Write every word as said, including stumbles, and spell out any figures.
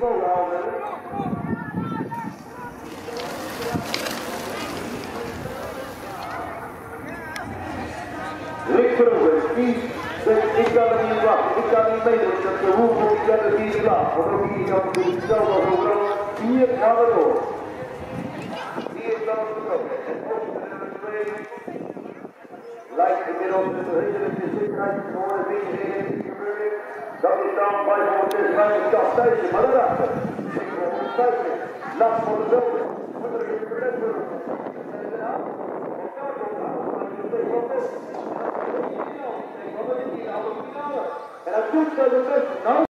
boven houden. Rick Verhoeven, die zegt, ik kan er niet wachten, ik kan niet meedoen, dat de hoeveel, ik kan er niet laten. Want ook hier kan het hetzelfde als overal. Hier gaan we door. Hier gaan we door. En op de nummer twee lijkt inmiddels met de hele zekerheid te worden, weet je niet gebeuren. Dat is dan bijvoorbeeld de vijftig Thijsje, maar daarachter. zevenhonderd vijftig, last van de velden. Moet er even gered worden. En daarna, op daar komt het aan, maar je weet wat het is. En dat doet ze het best.